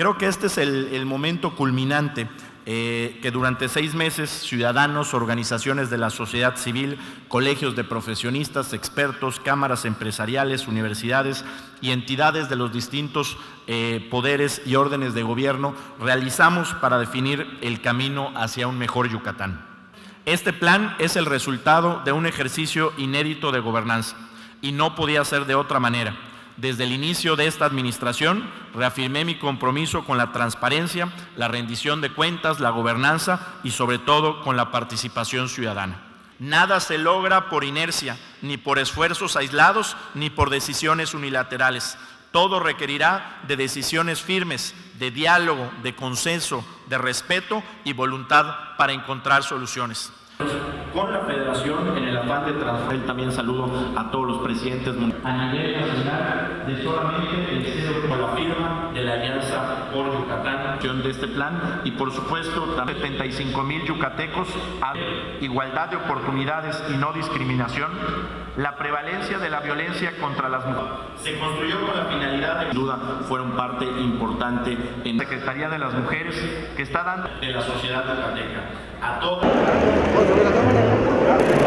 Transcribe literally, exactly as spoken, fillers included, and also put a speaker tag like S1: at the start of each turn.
S1: Creo que este es el, el momento culminante eh, que durante seis meses ciudadanos, organizaciones de la sociedad civil, colegios de profesionistas, expertos, cámaras empresariales, universidades y entidades de los distintos eh, poderes y órdenes de gobierno realizamos para definir el camino hacia un mejor Yucatán. Este plan es el resultado de un ejercicio inédito de gobernanza y no podía ser de otra manera. Desde el inicio de esta administración, reafirmé mi compromiso con la transparencia, la rendición de cuentas, la gobernanza y sobre todo con la participación ciudadana. Nada se logra por inercia, ni por esfuerzos aislados, ni por decisiones unilaterales. Todo requerirá de decisiones firmes, de diálogo, de consenso, de respeto y voluntad para encontrar soluciones. Con la Federación, en el afán de transformar, también saludo a todos los presidentes a nivel nacional de solamente el cero con la firma de la Alianza por Yucatán de este plan y por supuesto setenta y cinco mil yucatecos a igualdad de oportunidades y no discriminación, la prevalencia de la violencia contra las mujeres. Se construyó con la finalidad de, sin duda, fueron parte importante en la Secretaría de las Mujeres que está dando de la sociedad yucateca a todos.